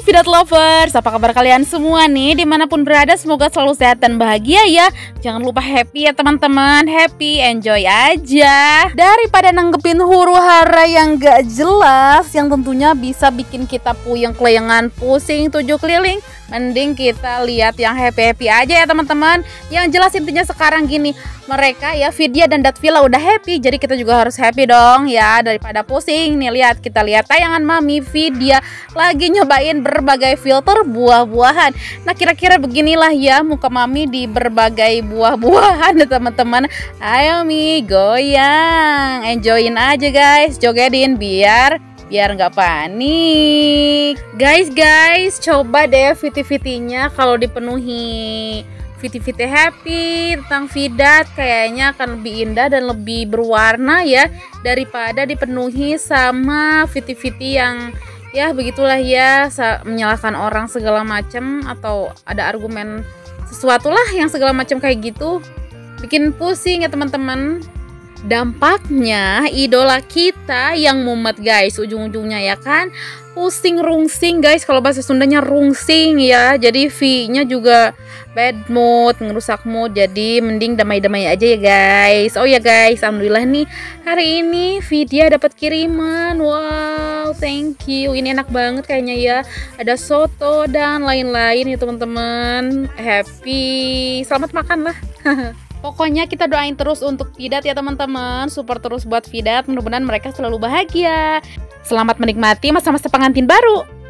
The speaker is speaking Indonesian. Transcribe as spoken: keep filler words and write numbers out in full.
Fidat Lovers, apa kabar kalian semua nih? Dimanapun berada, semoga selalu sehat dan bahagia ya. Jangan lupa happy ya teman-teman. Happy, enjoy aja. Daripada nanggepin huru hara yang gak jelas, yang tentunya bisa bikin kita puyeng kelayangan, pusing tujuh keliling, mending kita lihat yang happy-happy aja ya teman-teman. Yang jelas intinya sekarang gini, mereka ya Vidya dan Datvilla udah happy, jadi kita juga harus happy dong ya. Daripada pusing nih, lihat kita lihat tayangan Mami Vidya lagi nyobain berbagai filter buah-buahan. Nah kira-kira beginilah ya muka Mami di berbagai buah-buahan ya teman-teman. Ayo Mi, goyang, enjoyin aja guys, jogetin biar biar nggak panik. Guys guys, coba deh viti-vitinya kalau dipenuhi viti-viti happy tentang Fidat, kayaknya akan lebih indah dan lebih berwarna ya daripada dipenuhi sama viti-viti yang ya begitulah ya, menyalahkan orang segala macam atau ada argumen sesuatu lah yang segala macam kayak gitu, bikin pusing ya teman-teman. Dampaknya idola kita yang mumet guys, ujung-ujungnya ya kan pusing rungsing guys, kalau bahasa Sundanya rungsing ya, jadi V-nya juga bad mood, ngerusak mood, jadi mending damai-damai aja ya guys. Oh ya guys, alhamdulillah nih hari ini Vidya dapat kiriman. Wow, thank you, ini enak banget kayaknya ya, ada soto dan lain-lain ya teman-teman. Happy, selamat makan lah. Pokoknya kita doain terus untuk Fidat ya teman-teman, support terus buat Fidat, mudah-mudahan mereka selalu bahagia. Selamat menikmati masa-masa pengantin baru.